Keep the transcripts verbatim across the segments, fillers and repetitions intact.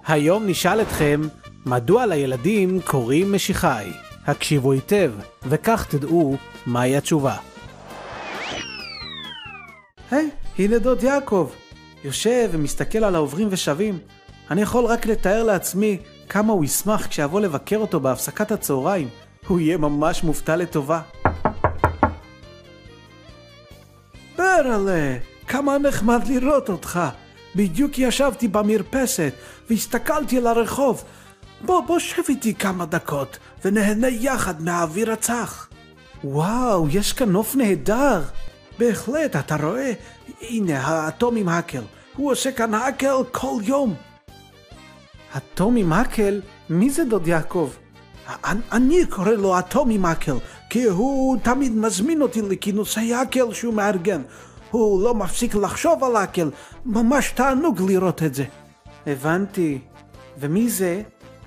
היום נשאל אתכם, מדוע לילדים קוראים משיחי? הקשיבו היטב, וכך תדעו מהי התשובה. היי, הנה דוד יעקב. יושב ומסתכל על העוברים ושבים. אני יכול רק לתאר לעצמי כמה הוא ישמח כשאבוא לבקר אותו בהפסקת הצהריים. הוא יהיה ממש מופתע לטובה. ברלה, כמה נחמד לראות אותך. בדיוק ישבתי במרפסת והסתכלתי על הרחוב. בוא, בוא שב איתי כמה דקות ונהנה יחד מהאוויר הצח. וואו, יש כאן נוף נהדר. בהחלט, אתה רואה? הנה, הטומי מקל. הוא עושה כאן הקל כל יום. הטומי מקל? מי זה דוד יעקב? אני קורא לו הטומי מקל, כי הוא תמיד מזמין אותי לכינוסי הקל שהוא מארגן. הוא לא מפסיק לחשוב על הקל, ממש תענוג לראות את זה. הבנתי. ומי זה?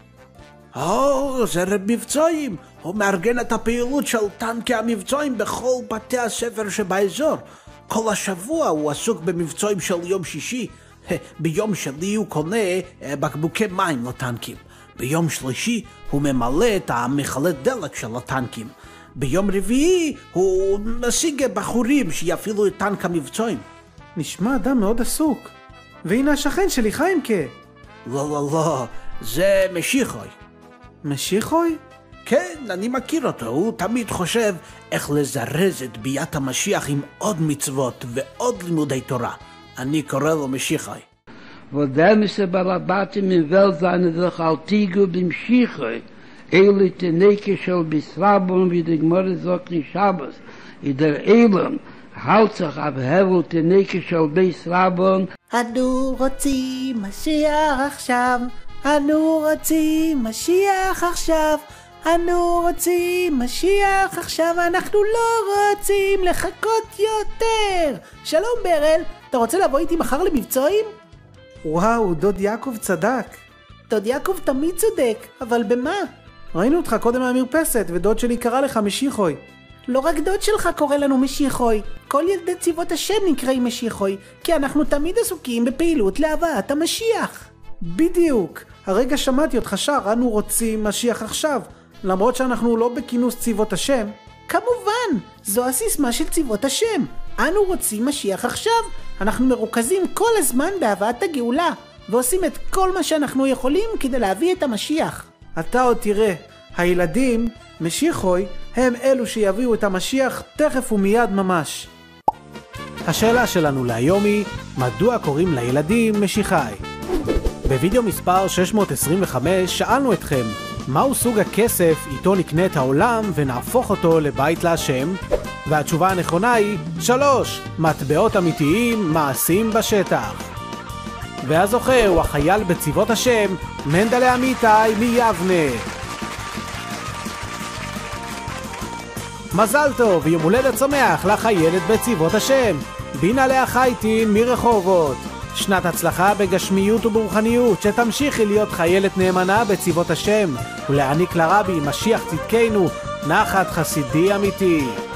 או, זה רב מבצעים. הוא מארגן את הפעילות של טנקי המבצעים בכל בתי הספר שבאזור. כל השבוע הוא עסוק במבצעים של יום שישי. ביום שני הוא קונה בקבוקי מים לטנקים. ביום שלישי הוא ממלא את המכלי דלק של הטנקים. ביום רביעי הוא משיג בחורים שיפעילו את טנק המבצעים. נשמע אדם מאוד עסוק. והנה השכן שלי חיימקה. לא, לא, לא. זה משיחוי. משיחוי? כן, אני מכיר אותו. הוא תמיד חושב איך לזרז את ביאת המשיח עם עוד מצוות ועוד לימודי תורה. אני קורא לו משיחוי. ודאי מסבלבטים מבל זיין דרך אלטיגו במשיחוי. אלה תנקה של ביסרבון ודגמור זוקני שבס. ידר אילם, הלצח אבהבו תנקה של ביסרבון. אנו רוצים משיח עכשיו. אנו רוצים משיח עכשיו. אנו רוצים משיח עכשיו. אנחנו לא רוצים לחכות יותר. שלום ברל, אתה רוצה לבוא איתי מחר למבצעים? וואו, דוד יעקב צדק. דוד יעקב תמיד צודק, אבל במה? ראינו אותך קודם מהמרפסת, ודוד שלי קרא לך משיחוי. לא רק דוד שלך קורא לנו משיחוי, כל ילדי צבאות השם נקראים משיחוי, כי אנחנו תמיד עסוקים בפעילות להבאת המשיח. בדיוק, הרגע שמעתי אותך שר, אנו רוצים משיח עכשיו, למרות שאנחנו לא בכינוס צבאות השם. כמובן, זו הסיסמה של צבאות השם, אנו רוצים משיח עכשיו. אנחנו מרוכזים כל הזמן בהבאת הגאולה, ועושים את כל מה שאנחנו יכולים כדי להביא את המשיח. אתה עוד תראה, הילדים, משיחוי, הם אלו שיביאו את המשיח תכף ומיד ממש. השאלה שלנו להיום היא, מדוע קוראים לילדים משיחי? בווידאו מספר שש מאות עשרים וחמש שאלנו אתכם, מהו סוג הכסף איתו נקנה את העולם ונהפוך אותו לבית להשם? והתשובה הנכונה היא שלוש, מטבעות אמיתיים מעשים בשטח. והזוכה הוא החייל בצבאות השם, מנדלה אמיתי מיבנה. מזל טוב ויום הולדת שמח לחיילת בצבאות השם, בינה לאה חייטין מרחובות. שנת הצלחה בגשמיות וברוחניות, שתמשיכי להיות חיילת נאמנה בצבאות השם, ולהעניק לרבי משיח צדקנו נחת חסידי אמיתי.